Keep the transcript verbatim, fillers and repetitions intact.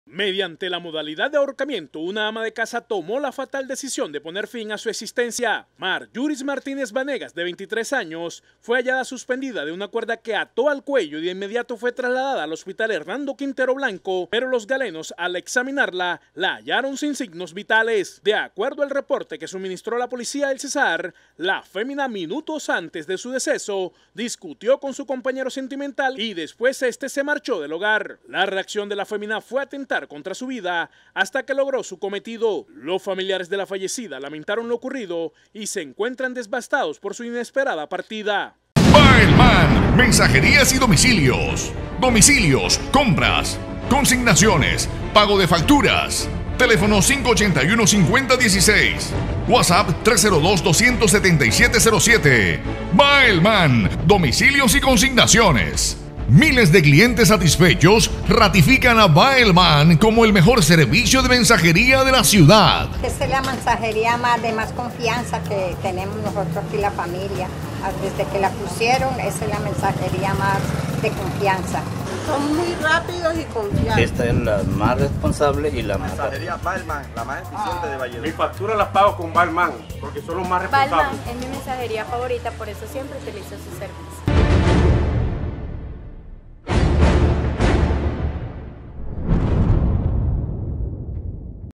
Mediante la modalidad de ahorcamiento, una ama de casa tomó la fatal decisión de poner fin a su existencia. Mar Yuris Martínez Vanegas, de veintitrés años, fue hallada suspendida de una cuerda que ató al cuello y de inmediato fue trasladada al hospital Hernando Quintero Blanco, pero los galenos, al examinarla, la hallaron sin signos vitales. De acuerdo al reporte que suministró la policía del Cesar, la fémina, minutos antes de su deceso, discutió con su compañero sentimental y después este se marchó del hogar. La reacción de la fémina fue atentar contra su vida hasta que logró su cometido. Los familiares de la fallecida lamentaron lo ocurrido y se encuentran devastados por su inesperada partida. Baelman, mensajerías y domicilios. Domicilios, compras, consignaciones, pago de facturas. Teléfono cinco ocho uno, cinco cero uno seis. WhatsApp tres cero dos, dos siete siete cero siete. Baelman, domicilios y consignaciones. Miles de clientes satisfechos ratifican a Baelman como el mejor servicio de mensajería de la ciudad. Esta es la mensajería más de más confianza que tenemos nosotros aquí la familia. Desde que la pusieron, esa es la mensajería más de confianza. Son muy rápidos y confiables. Esta es la más responsable y la más mensajería Baelman, la más eficiente de Valledupar. Mi factura las pago con Baelman porque son los más responsables. Baelman es mi mensajería favorita, por eso siempre utilizo su servicio.